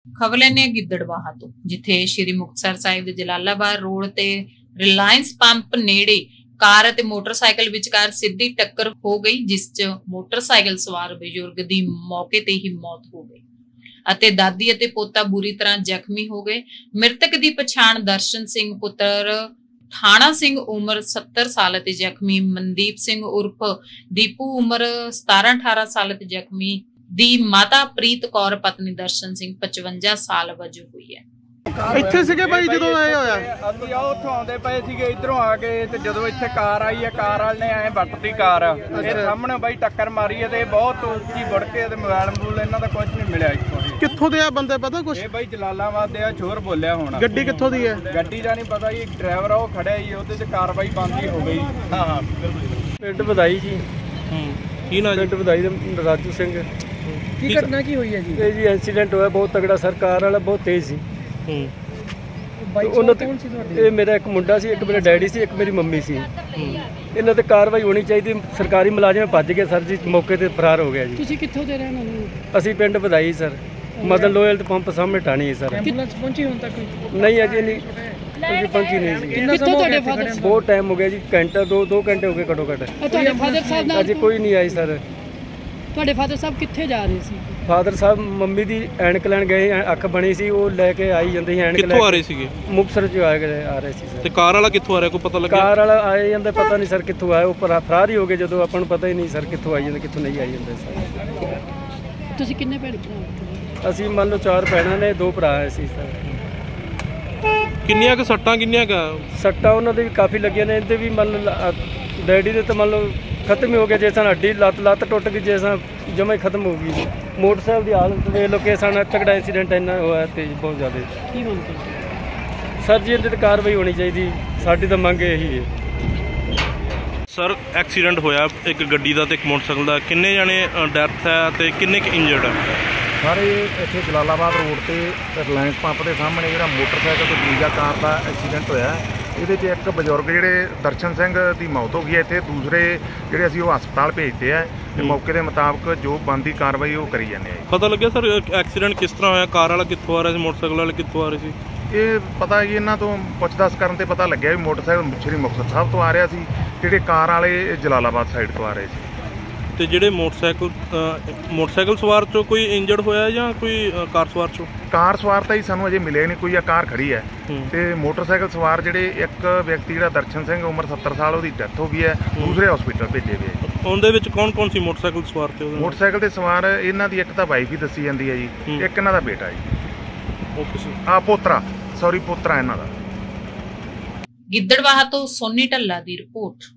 खबर लेने गिद्दड़वाहा तो जिथे श्री मुक्तसर साहिब दे जलालाबाद रोड ते रिलायंस पंप नेड़े कार ते मोटरसाइकिल विचकार सीधी टक्कर हो गई, जिस च मोटरसाइकिल सवार बजुर्ग दी मौके ते ही मौत हो गई अते दादी अते पोता बुरी तरह जख्मी हो गए। मृतक दी पछाण दर्शन सिंह पुत्र थाना सिंह उम्र 70 साल ते जख्मी मनदीप सिंह उर्फ दीपू उम्र 17-18 साल ते जख्मी दी माता प्रीत कौर पत्नी दर्शन सिंह 55 साल वजों हुई है। ਇੱਥੇ ਸੀਗੇ ਬਾਈ ਜਦੋਂ ਇਹ ਹੋਇਆ? ਅਸੀਂ ਉੱਥੋਂ ਆਉਂਦੇ ਪਏ ਸੀਗੇ, ਇਧਰੋਂ ਆ ਕੇ ਤੇ ਜਦੋਂ ਇੱਥੇ ਕਾਰ ਆਈ ਹੈ, ਕਾਰ ਵਾਲੇ ਨੇ ਐ ਵੱਟਦੀ ਕਾਰ, ਇਹ ਸਾਹਮਣੇ ਬਾਈ ਟੱਕਰ ਮਾਰੀ ਹੈ ਤੇ ਬਹੁਤ ਉੱਚੀ ਵੜ ਕੇ ਤੇ ਮੋਬਾਈਲ ਮੂਲ ਇਹਨਾਂ ਦਾ ਕੁਝ ਨਹੀਂ ਮਿਲਿਆ। ਇੱਥੋਂ ਕਿੱਥੋਂ ਦੇ ਆ ਬੰਦੇ ਪਤਾ ਕੁਛ? ਇਹ ਬਾਈ ਜਲਾਲਾਬਾਦ ਦੇ ਆ, ਸ਼ੋਰ ਬੋਲਿਆ ਹੋਣਾ। ਗੱਡੀ ਕਿੱਥੋਂ ਦੀ ਹੈ? ਗੱਡੀ ਦਾ ਨਹੀਂ ਪਤਾ ਜੀ, ਡਰਾਈਵਰ ਉਹ ਖੜਿਆ ਜੀ, ਉਹਦੇ ਤੇ ਕਾਰਵਾਈ ਬੰਦ ਹੀ ਹੋ ਗਈ। ਹਾਂ ਪਿੰਡ ਵਧਾਈ ਜੀ। ਕੀ ਨਾ ਪਿੰਡ ਵਧਾਈ ਦੇ ਰਾਜੂ ਸਿੰਘ। ਕੀ ਘਟਨਾ ਕੀ ਹੋਈ ਹੈ ਜੀ? ਇਹ ਜੀ ਐਕਸੀਡੈਂਟ ਹੋਇਆ ਬਹੁਤ ਤਗੜਾ ਸਰ, ਕਾਰ ਵਾਲਾ ਬਹੁਤ ਤੇਜ਼ ਸੀ। ਉਹਨਾਂ ਤੇ ਇਹ ਮੇਰਾ ਇੱਕ ਮੁੰਡਾ ਸੀ, ਇੱਕ ਮੇਰਾ ਡੈਡੀ ਸੀ, ਇੱਕ ਮੇਰੀ ਮੰਮੀ ਸੀ। ਇਹਨਾਂ ਤੇ ਕਾਰਵਾਈ ਹੋਣੀ ਚਾਹੀਦੀ। ਸਰਕਾਰੀ ਮੁਲਾਜ਼ਮ ਭੱਜ ਗਏ ਸਰ ਜੀ, ਮੌਕੇ ਤੇ ਫਰਾਰ ਹੋ ਗਿਆ ਜੀ। ਤੁਸੀਂ ਕਿੱਥੋਂ ਦੇ ਰਹਿਣ ਵਾਲੇ ਹੋ? ਅਸੀਂ ਪਿੰਡ ਵਧਾਈ ਸਰ, ਮਦਨ ਲੋਇਲ ਤੇ ਪੰਪ ਸਾਹਮਣੇ ਟਾਣੀ ਹੈ ਸਰ। ਐਂਬੂਲੈਂਸ ਪਹੁੰਚੀ ਹੁਣ ਤੱਕ? ਨਹੀਂ ਅਜੇ ਨਹੀਂ ਪਹੁੰਚੀ ਨਹੀਂ ਜੀ। ਕਿੱਥੋਂ ਤੁਹਾਡੇ ਫਾਦਰ? ਬਹੁਤ ਟਾਈਮ ਹੋ ਗਿਆ ਜੀ, ਘੰਟਾ ਦੋ ਘੰਟੇ ਹੋ ਗਏ ਘੱਟੋ ਘੱਟ। ਤੁਹਾਡੇ ਫਾਦਰ ਸਾਹਿਬ ਨਾਲ ਅਜੇ ਕੋਈ ਨਹੀਂ ਆਈ ਸਰ। ਤੁਹਾਡੇ ਫਾਦਰ ਸਾਹਿਬ ਕਿੱਥੇ ਜਾ ਰਹੇ ਸੀ? ਫਾਦਰ ਸਾਹਿਬ ਮੰਮੀ ਦੀ ਐਨਕ ਲੈਣ ਗਏ, ਅੱਖ ਬਣੀ ਸੀ, ਉਹ ਲੈ ਕੇ ਆਈ ਜਾਂਦੇ ਸੀ ਐਨਕ। ਕਿੱਥੋਂ ਆ ਰਹੇ ਸੀਗੇ? ਮੁਕਤਸਰ ਚ ਆ ਰਹੇ ਸੀ ਸਰ। ਤੇ ਕਾਰ ਵਾਲਾ ਕਿੱਥੋਂ ਆ ਰਿਹਾ, ਕੋਈ ਪਤਾ ਲੱਗਿਆ? ਕਾਰ ਵਾਲਾ ਆਏ ਜਾਂਦਾ, ਪਤਾ ਨਹੀਂ ਸਰ ਕਿੱਥੋਂ ਆਇਆ, ਉਹ ਫਰਾਰ ਹੀ ਹੋ ਗਏ ਜਦੋਂ, ਆਪਾਂ ਨੂੰ ਪਤਾ ਹੀ ਨਹੀਂ ਸਰ ਕਿੱਥੋਂ ਆਈ ਜਾਂਦਾ ਕਿੱਥੋਂ ਨਹੀਂ ਆਈ ਜਾਂਦਾ ਸਰ। ਤੁਸੀਂ ਕਿੰਨੇ ਭੈਣ ਭਰਾ? ਅਸੀਂ ਮੰਨ ਲਓ 4 ਭੈਣਾਂ ਨੇ, 2 ਭਰਾ ਆਏ ਸੀ ਸਰ। ਕਿੰਨੀਆਂ ਕੁ ਸੱਟਾਂ ਕਿੰਨੀਆਂ ਕੁ? ਸੱਟਾਂ ਉਹਨਾਂ ਦੇ ਵੀ ਕਾਫੀ ਲੱਗੀਆਂ ਨੇ, ਇਹਦੇ ਵੀ ਮੰਨ ਲਓ ਡੈਡੀ ਦੇ ਤਾਂ ਮੰਨ ਲਓ ਖਤਮ ਹੀ ਹੋ ਗਿਆ, ਜੈਸਾ ਹੱਡੀ ਲੱਤ ਟੁੱਟ ਗਈ, ਜੈਸਾ ਜਮਾ ਹੀ ਖਤਮ ਹੋ ਗਈ। ਮੋਟਰਸਾਈਕਲ ਦੀ ਹਾਲਤ ਵੇਖ ਲਓ, ਕਿਸਾਨ ਤਗੜਾ ਐਕਸੀਡੈਂਟ ਇੰਨਾ ਹੋਇਆ ਤੇਜ਼, ਬਹੁਤ ਜ਼ਿਆਦਾ। ਕੀ ਮੰਗ ਕਰਦੇ ਸਰ ਜੀ ਇਹਦੇ ਤੇ ਕਾਰਵਾਈ ਹੋਣੀ ਚਾਹੀਦੀ, ਸਾਡੀ ਤਾਂ ਮੰਗ ਇਹੀ ਹੈ। ਸਰ ਐਕਸੀਡੈਂਟ ਹੋਇਆ ਇੱਕ ਗੱਡੀ ਦਾ ਤੇ ਇੱਕ ਮੋਟਰਸਾਈਕਲ ਦਾ, ਕਿੰਨੇ ਜਾਣੇ ਡੈਥ ਹੈ ਤੇ ਕਿੰਨੇ ਕੁ ਇੰਜਰਡ ਹੈ? ਸਾਰੇ ਇੱਥੇ ਜਲਾਲਾਬਾਦ ਰੋਡ ਤੇ ਰਿਲਾਇੰਸ ਪੰਪ ਦੇ ਸਾਹਮਣੇ ਜਿਹੜਾ ਮੋਟਰਸਾਈਕਲ ਤੇ ਦੂਜਾ ਕਾਰ ਦਾ ਐਕਸੀਡੈਂਟ ਹੋਇਆ, ਇਹਦੇ 'ਚ ਇੱਕ ਬਜ਼ੁਰਗ ਜਿਹੜੇ ਦਰਸ਼ਨ ਸਿੰਘ ਦੀ ਮੌਤ ਹੋ ਗਈ ਹੈ। ਇੱਥੇ ਦੂਸਰੇ ਜਿਹੜੇ ਅਸੀਂ ਉਹ ਹਸਪਤਾਲ ਭੇਜਦੇ ਆ ਤੇ ਮੌਕੇ ਦੇ ਮੁਤਾਬਕ ਜੋ ਬਣਦੀ ਕਾਰਵਾਈ ਉਹ ਕਰੀ ਜਾਂਦੇ ਆ। ਪਤਾ ਲੱਗਿਆ ਸਰ ਐਕਸੀਡੈਂਟ ਕਿਸ ਤਰ੍ਹਾਂ ਹੋਇਆ? ਕਾਰ ਵਾਲਾ ਕਿੱਥੋਂ ਆ ਰਿਹਾ ਸੀ, ਮੋਟਰਸਾਈਕਲ ਵਾਲੇ ਕਿੱਥੋਂ ਆ ਰਹੇ ਸੀ? ਇਹ ਪਤਾ ਜੀ ਇਹਨਾਂ ਤੋਂ ਪੁੱਛ-ਦੱਸ ਕਰਨ ਤੇ ਪਤਾ ਲੱਗਿਆ ਵੀ ਮੋਟਰਸਾਈਕਲ ਸ਼੍ਰੀ ਮੁਕਤਸਰ ਸਾਹਿਬ ਤੋਂ ਆ ਰਿਹਾ ਸੀ, ਜਿਹੜੇ ਕਾਰ ਵਾਲੇ ਜਲਾਲਾਬਾਦ ਸਾਈਡ ਤੋਂ ਆ ਰਹੇ ਸੀ। ਤੇ ਜਿਹੜੇ ਮੋਟਰਸਾਈਕਲ ਸਵਾਰ ਚੋਂ ਕੋਈ ਇੰਜਰਡ ਹੋਇਆ ਜਾਂ ਕੋਈ ਕਾਰ ਸਵਾਰ ਚੋਂ? ਕਾਰ ਸਵਾਰ ਤਾਂ ਹੀ ਸਾਨੂੰ ਅਜੇ ਮਿਲਿਆ ਨਹੀਂ ਕੋਈ, ਆ ਕਾਰ ਖੜੀ ਹੈ। ਤੇ ਮੋਟਰਸਾਈਕਲ ਸਵਾਰ ਜਿਹੜੇ ਇੱਕ ਵਿਅਕਤੀ ਜਿਹੜਾ ਦਰਸ਼ਨ ਸਿੰਘ ਉਮਰ 70 ਸਾਲ, ਉਹਦੀ ਡੈਥ ਹੋ ਗਈ ਹੈ, ਦੂਸਰੇ ਹਸਪੀਟਲ ਭੇਜੇ ਗਏ। ਉਹਦੇ ਵਿੱਚ ਕੌਣ ਸੀ ਮੋਟਰਸਾਈਕਲ ਸਵਾਰ ਤੇ? ਮੋਟਰਸਾਈਕਲ ਦੇ ਸਵਾਰ ਇਹਨਾਂ ਦੀ ਇੱਕ ਤਾਂ ਵਾਈਫ ਹੀ ਦੱਸੀ ਜਾਂਦੀ ਹੈ ਜੀ, ਇੱਕ ਇਹਨਾਂ ਦਾ ਬੇਟਾ ਜੀ, ਪੋਤਰਾ ਇਹਨਾਂ ਦਾ। गिद्दड़वाहा तो सोनी ढल्ला दी रिपोर्ट।